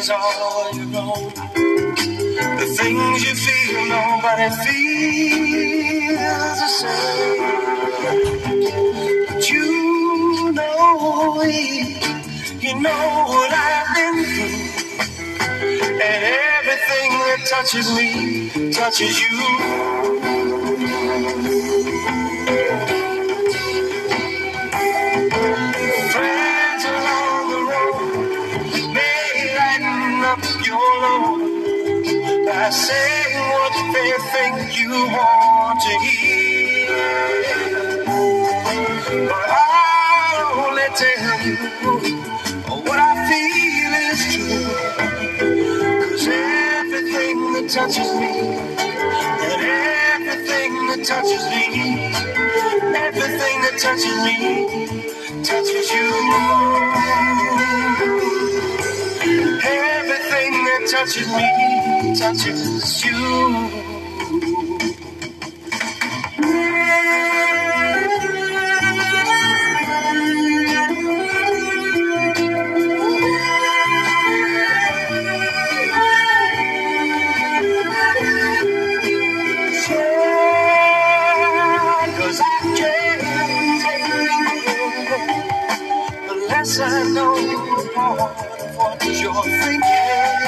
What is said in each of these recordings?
it's all your own. The things you feel, nobody feels the same. But you know it, you know what I've been through. And everything that touches me, touches you. Friends along the road may lighten up your load by saying what they think you want to hear. But I'll only tell you what I feel is true. 'Cause everything that touches me, and everything that touches me, everything that touches me, touches you. Everything that touches me, touches you. Cause I can't take unless I know more of what you're thinking.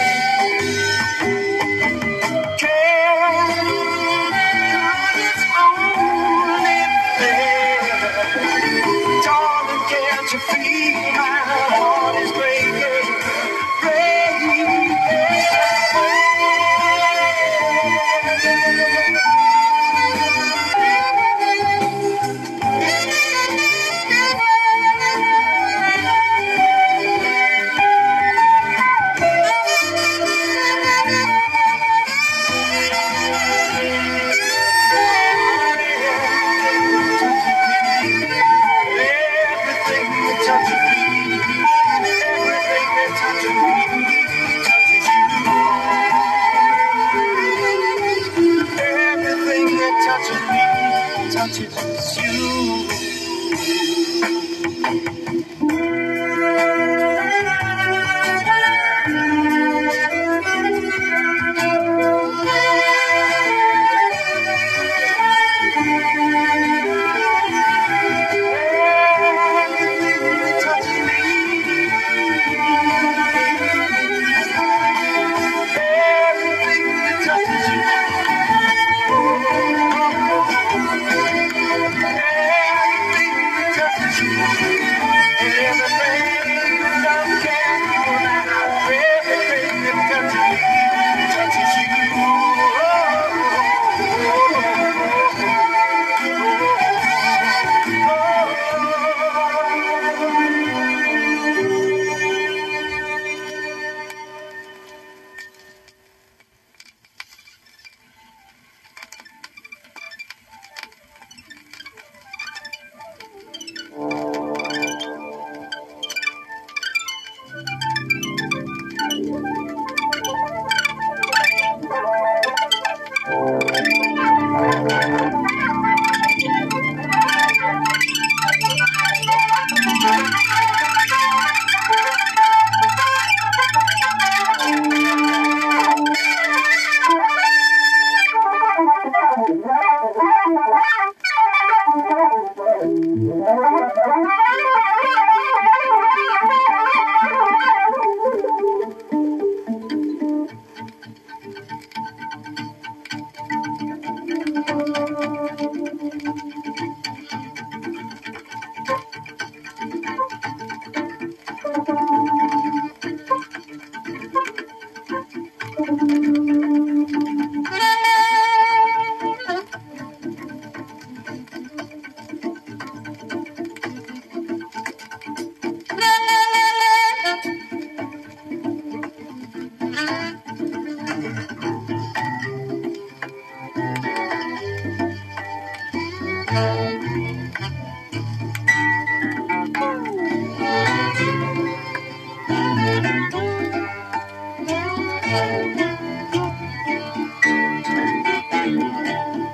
Can't, it's only fair. Darling, can't you feel my heart is breaking, breaking. Touches you.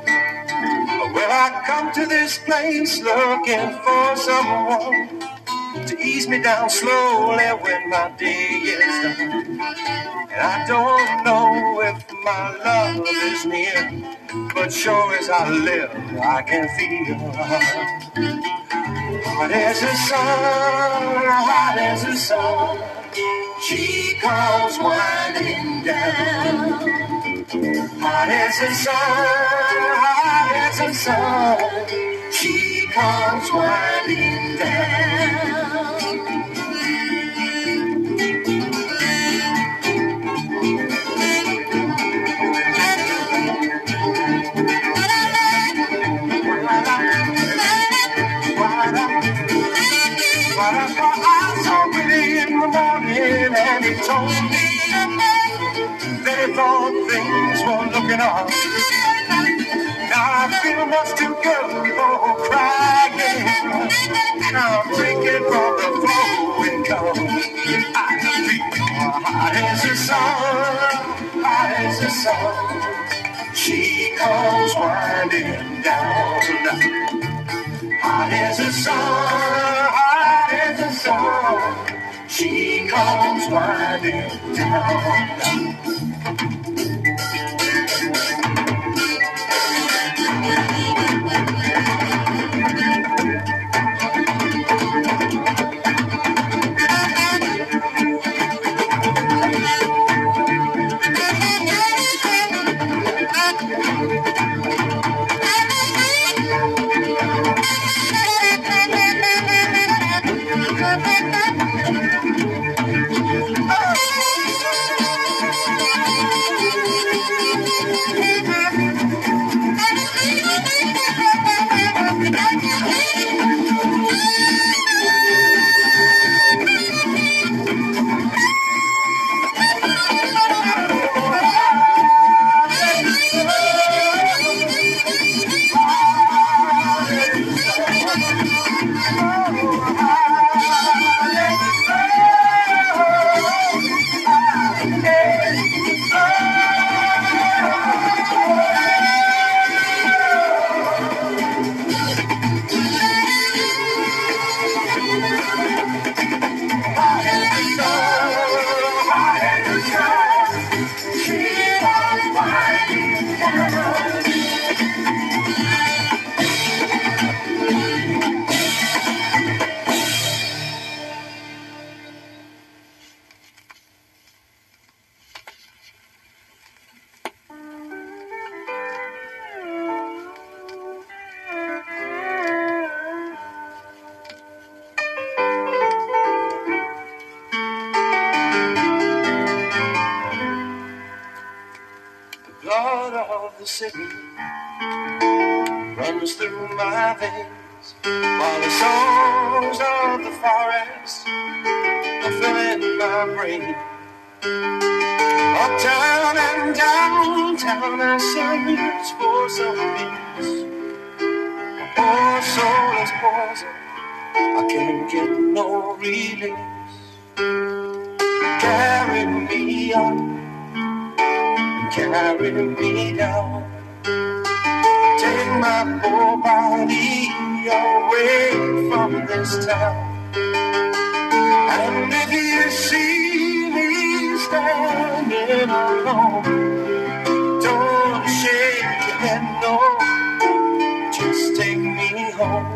Well, I come to this place looking for someone to ease me down slowly when my day is done. And I don't know if my love is near, but sure as I live, I can feel hot as the sun, hot as the sun. She comes winding down. Hot as the sun, hot as the sun. She comes winding down. I saw Willie in the morning and he told me that he thought things were looking up. Now I feel much too good for crying, and I'm drinking from the flowing cup. I feel hot as the sun, hot as the sun. She comes winding down. Hot as the sun, hot as the sun. She comes winding down. Blood of the city runs through my veins, while the songs of the forest are filling my brain. Uptown and downtown I search for some peace. My poor soul is poison, I can't get no release. Carry me up, carry me down. Take my poor body away from this town. And if you see me standing alone, don't shake your head, no, just take me home.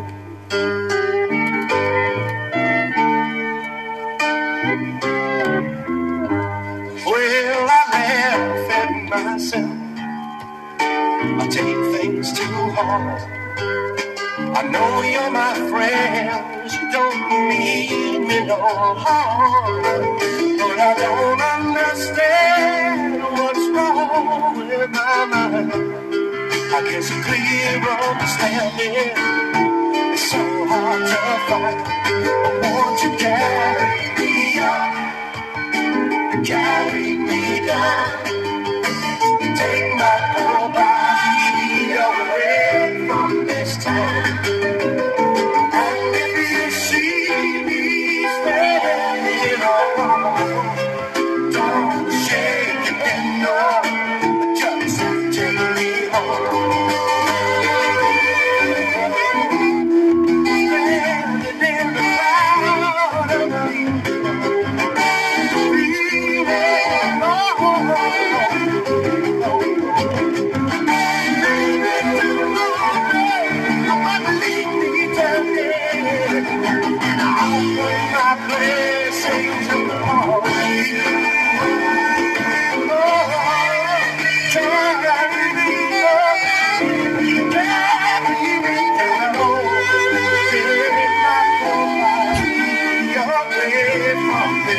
Well, I laugh at myself, I take things too hard. I know you're my friend, you don't mean me no harm, but I don't understand what's wrong with my mind. I guess a clear understanding is so hard to find. But won't you carry me up, carry me down, take my poor body away from this town. And if you see me standing alone, don't shake your head, no, just take me home. Standing in the crowd,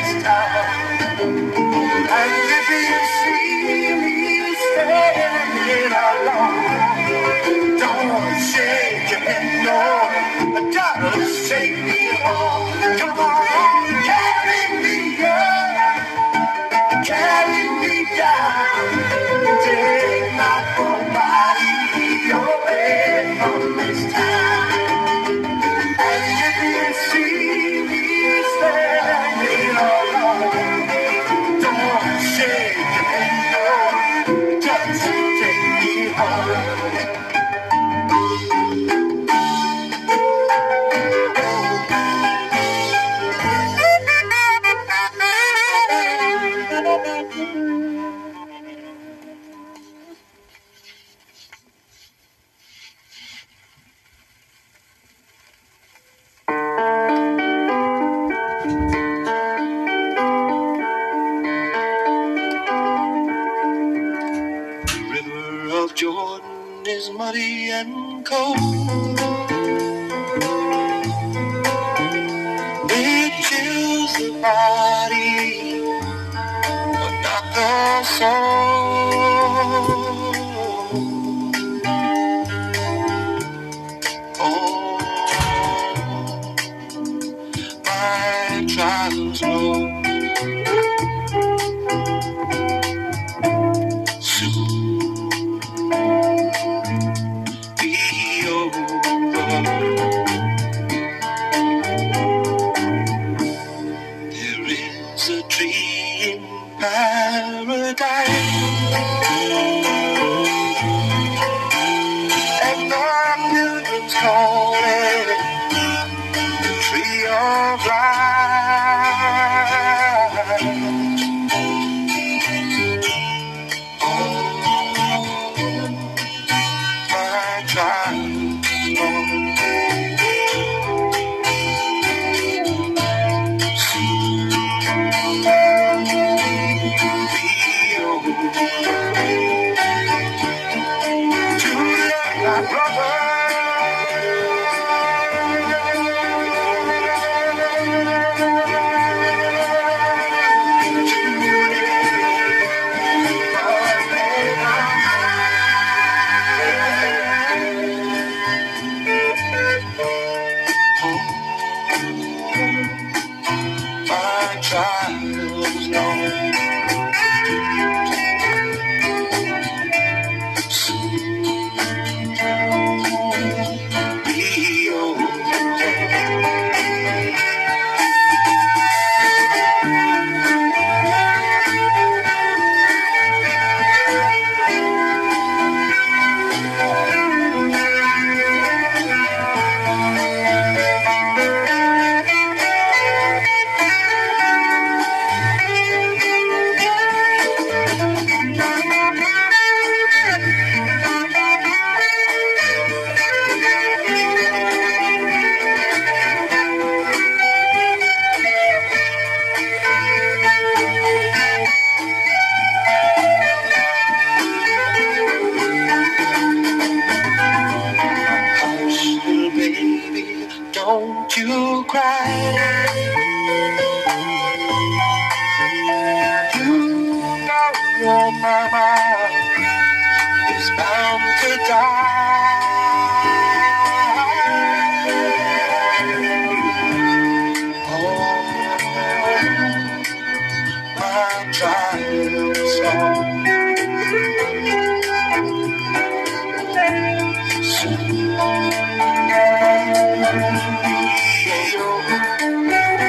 this town. And if you see me standing alone, don't shake your head, no, just take me home. Come on, carry me up, carry me down, take my whole body away from this town. And if you see me standing alone, don't shake your head, no, just take me home. The river of Jordan is muddy and cold. It chills the body, but not the soul. Oh, my trials know soon be over. There is a tree in paradise, and the pilgrims call it the tree of life. Oh, my child, soon be over. To love my brother. My trials know soon be over. Hush, little baby, don't you cry. You know your mama is bound to die. Oh, my child song. Soon be over.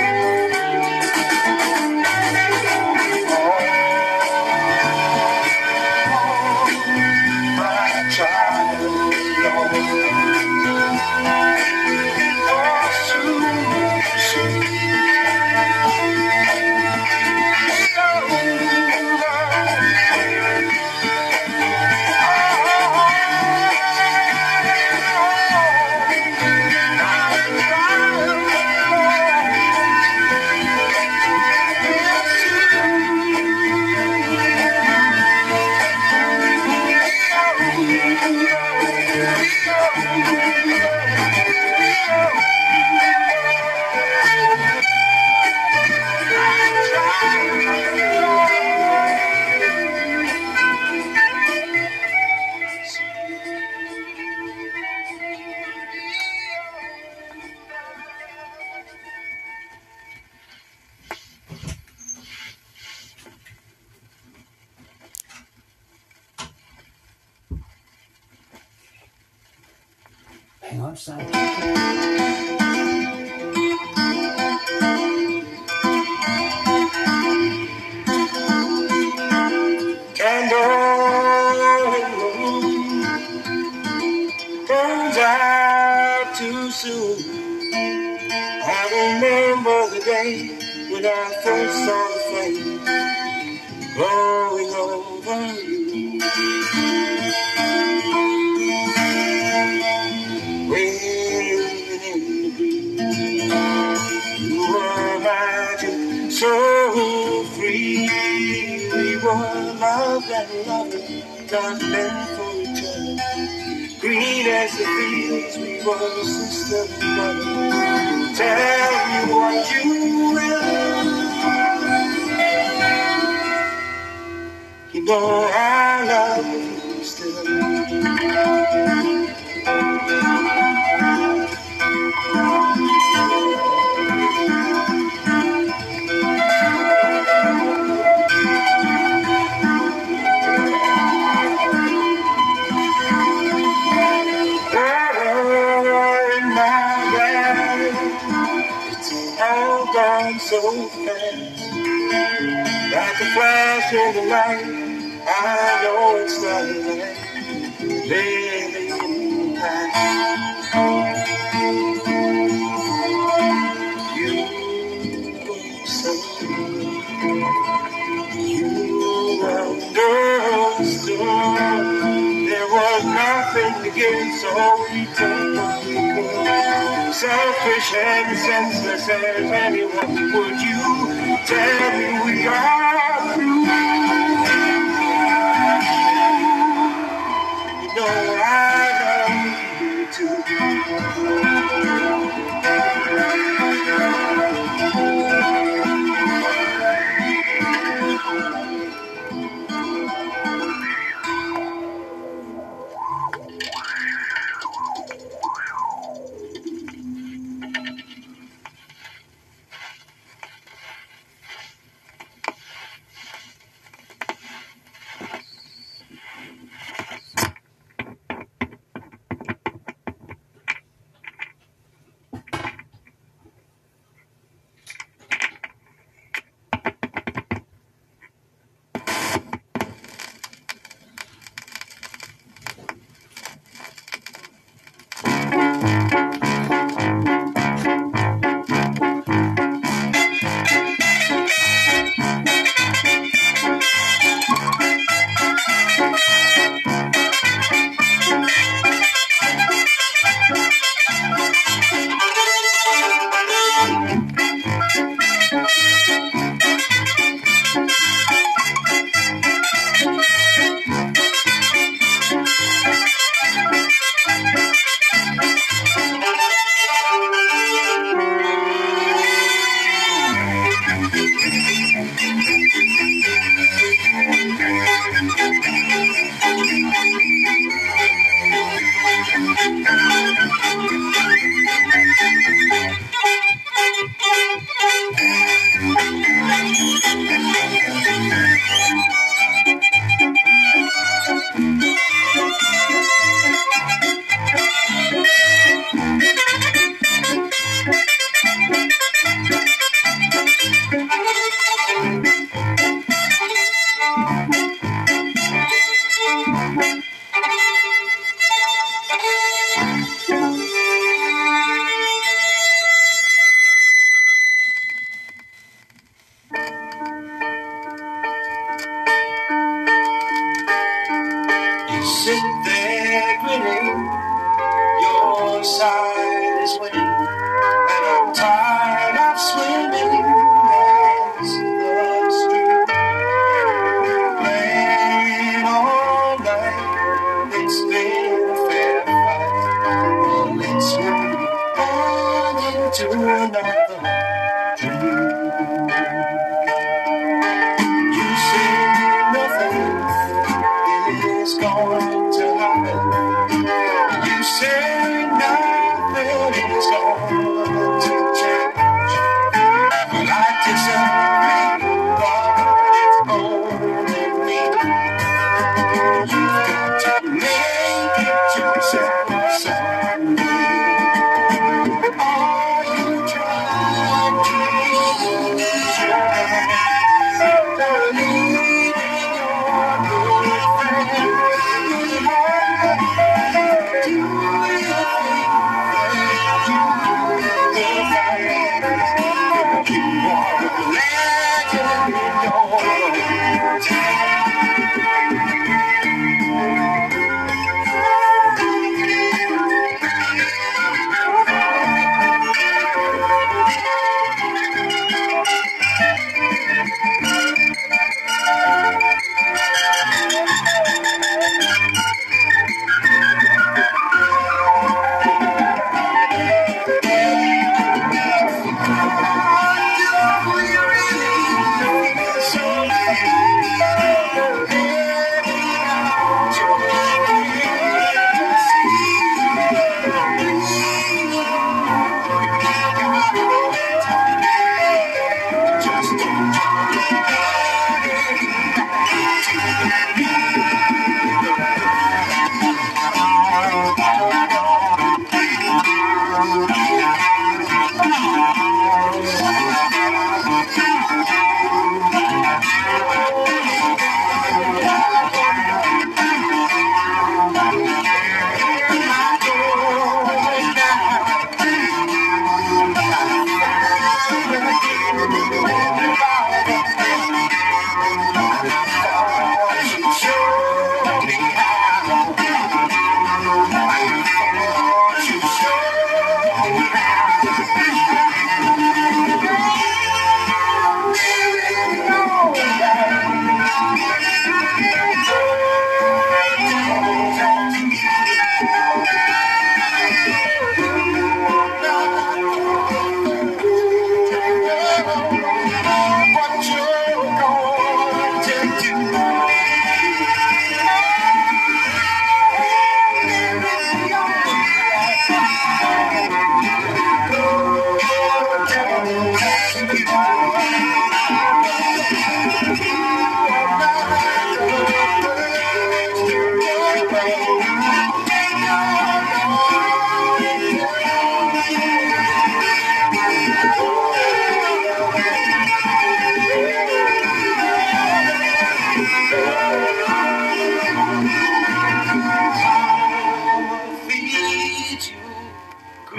Southside. Candle in the room burns out too soon. I remember the day when I first saw the flame glowing over you. Waving in the breeze, you were magic, so free. We were loved and loving, not meant for each other. Green as the fields, we were sister and brother. Tell me what you will. You know I love you still. All gone so fast, like a flash in the night. I know it's not a lie, living in the past. You were so good, you understood. There was nothing to give, so we took what we could. Selfish and senseless as anyone, would you tell me we are through? You know I love you too. Sit there grinning, your side is winning, and I'm tired of swimming against the stream. Playing all night, it's been a fair fight. Well, let's move on into another dream. You say nothing is going to happen. You say nothing is going to change. Well, I disagree, but it's only me. You've got to make it yourself someday.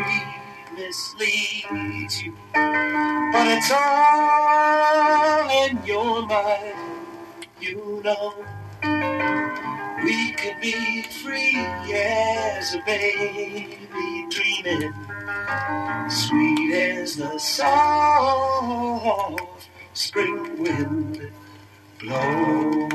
misleads you, but it's all in your mind. You know, we could be free as a baby, dreaming, sweet as the soft spring wind blows.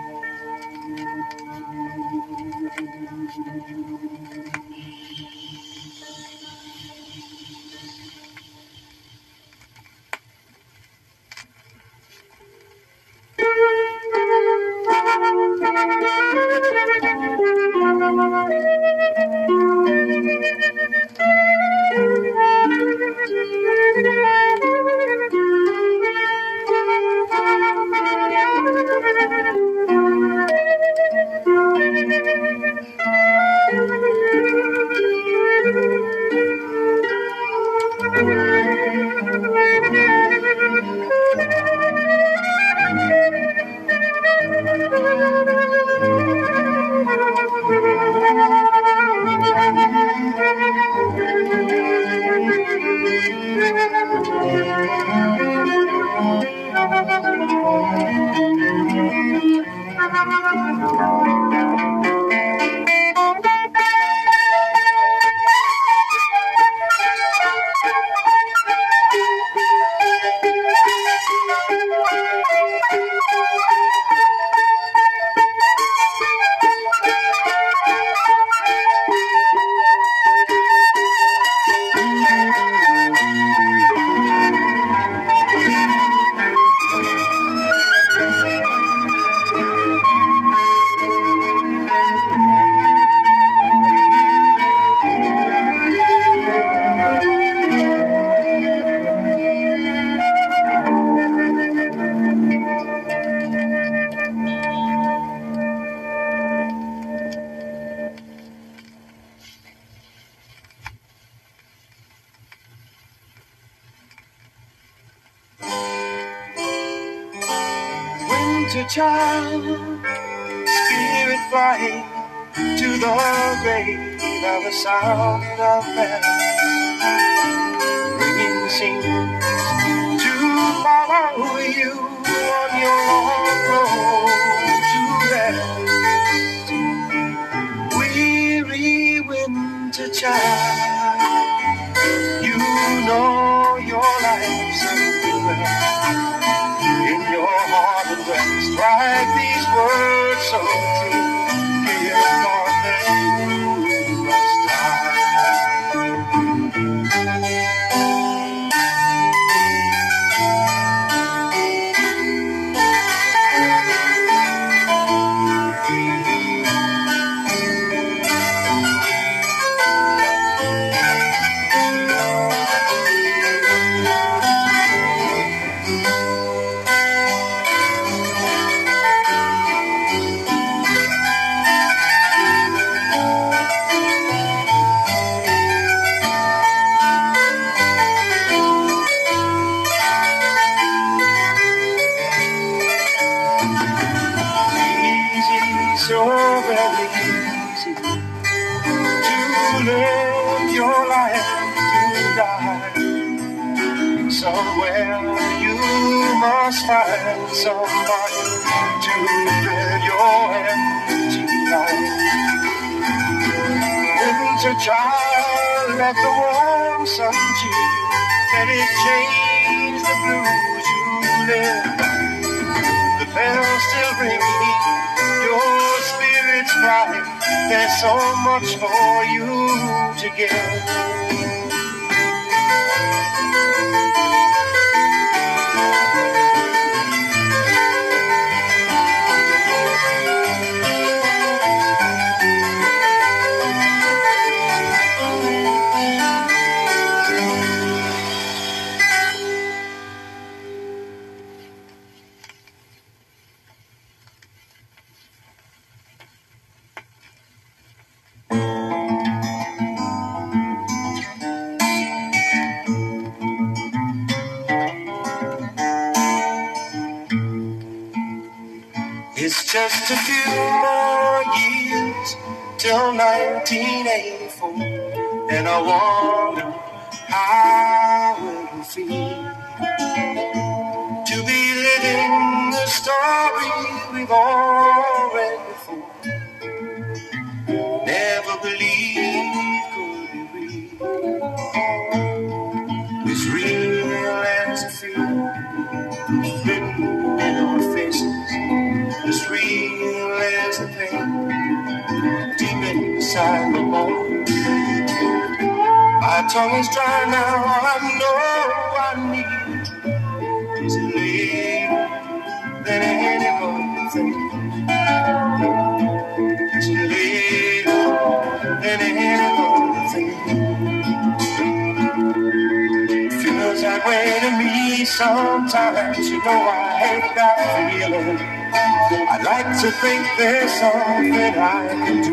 Winter child, spirit flying to the grave of the sound of bells, ringing seems to follow you on your long road to rest. Weary winter child, you know your life so well. In your heart and breast, write these words so true. Dear Lord, that you must die. So very easy to live your life to die. Somewhere you must find somebody to fill your empty life. Winter child, let the warm sun chill, let it change the blues you live. The bells still ringing, your spirit's bright, there's so much for you to give. It's just a few more years till 1984, and I wonder story we've all read before. Never believed could be real. As real as it feels, written in our faces. As real as the pain, deep inside my bones. My tongue is dry now, all I know I need is a little than any other thing. It's a little than any other thing. Feels that way to me sometimes. You know I hate that feeling. I like to think there's something I can do.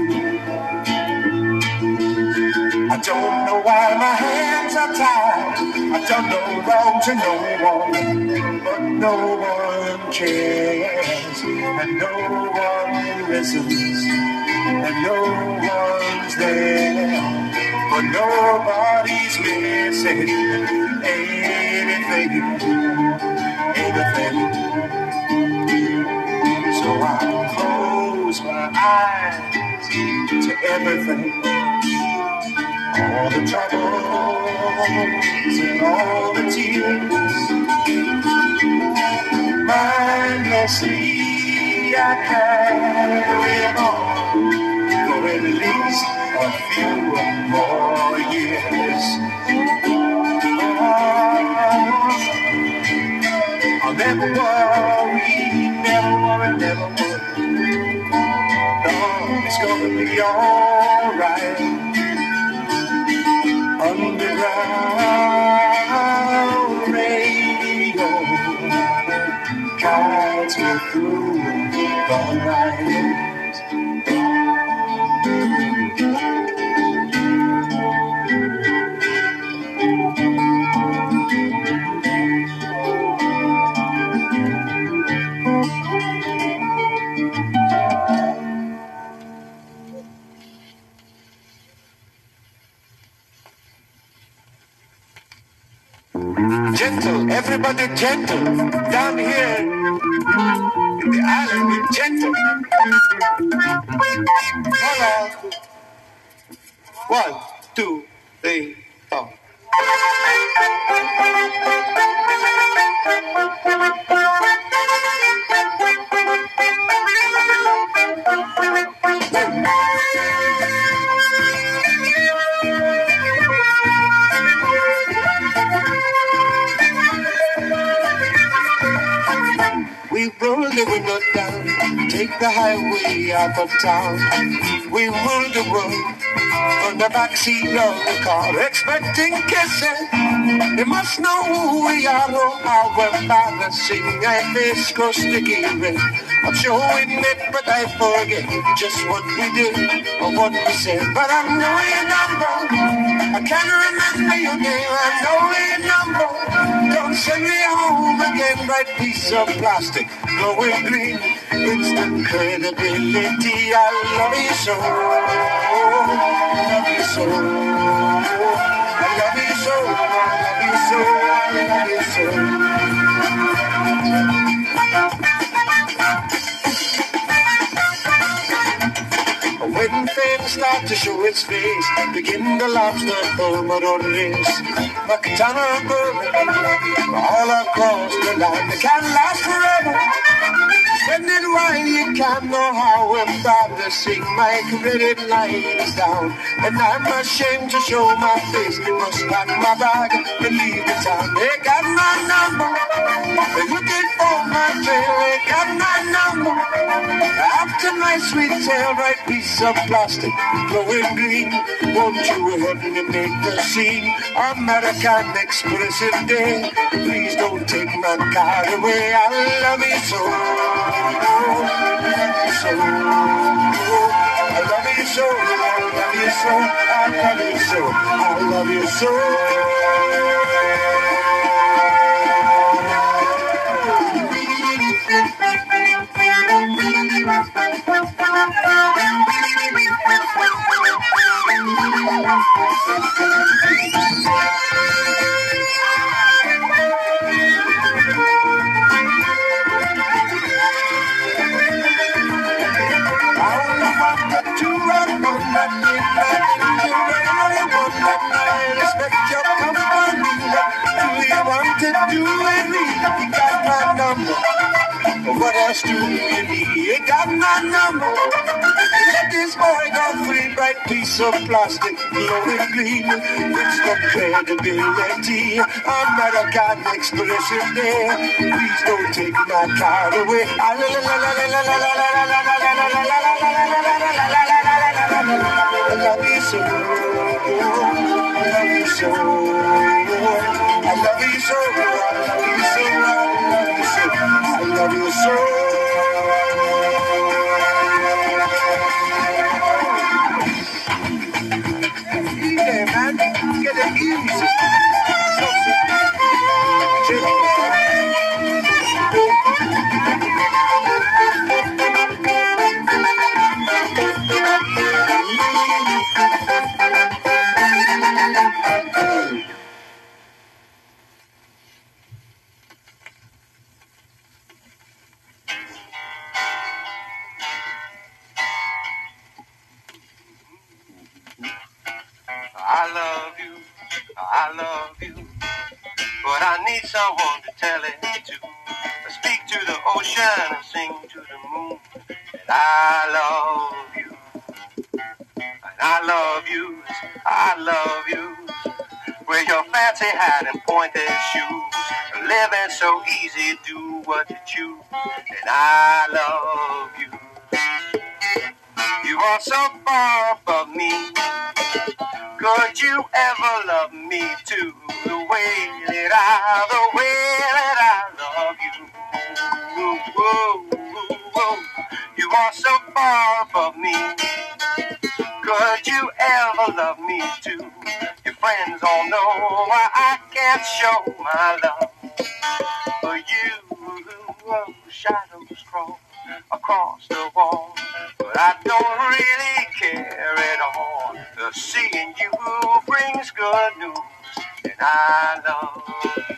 I don't know why my hands are tied. I've done no wrong to no one, but no one cares, and no one listens, and no one's there, but nobody's missing anything. So I close my eyes to everything. All the troubles and all the tears. Mindlessly I carry on for at least a few more years. I'll never worry, never worry, never worry. No, it's gonna be alright. Underground radio guides me through the night. Gentle, everybody gentle. Down here in the island, we're gentle. Hold on. 1, 2, 3, 4. We roll the window down, take the highway out of town. We rule the world from the backseat of the car, expecting kisses. They must know who we are, or how we're balancing. And this goes sticky red. I'm showing it, but I forget just what we did or what we said. But I know your number. I can't remember your name. I know your number. Don't send me home again, bright piece of plastic, glowing green, instant credibility. I love you so, I love you so, I love you so, I love you so, I love you so. When fame starts to show its face, begin the lobster Thermidor race. Macatana and Bourbon, all across the land. They can't last forever. Spend it while you can know how embarrassing. My credit line is down, and I'm ashamed to show my face. Must pack my bag and leave the town. They got my number. They're looking for my trail. They got my number. After my sweet tail, right piece of plastic, glowing green. Won't you help me make the scene? American Expressive Day. Please don't take my car away. I love you so. I love you so. I love you so. I love you so. I love you so. what else do you need? You got my number. Let this boy go free, bright piece of plastic, glowing green, with no credibility. I'm not a God expression there. Please don't take my card away. I love you so. I love you so. I love you so. I love you so. Yeah, man, get it easy. I love you, but I need someone to tell it to. Speak to the ocean and sing to the moon that I love you, and I love you, I love you. With your fancy hat and pointed shoes, living so easy, do what you choose, and I love you. You are so far above me. Could you ever love me too? The way that I love you. Ooh, ooh, ooh, ooh. You are so far above me. Could you ever love me too? Your friends all know why I can't show my love for you. Shadows crawl across the wall, but I don't really care at all. The seeing you brings good news, and I love you.